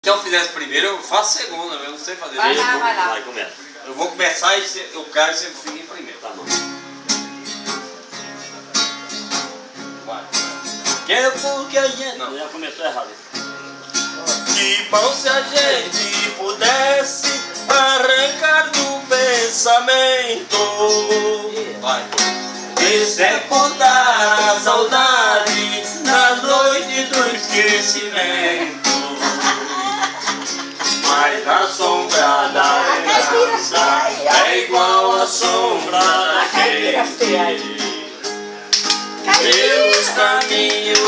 Se eu fizesse primeiro, eu faço segunda, eu não sei fazer. Vai lá, vai lá. Vai, começa. Eu vou começar e eu quero que você fique em primeiro. Tá bom. Vai. Que é porque a gente... Não. Já começou errado. Que bom se a gente pudesse arrancar do pensamento. Vai. E sepultar a saudade na noite do esquecimento. Mas a sombra da lembrança é igual a sombra daquele. Pelos caminhos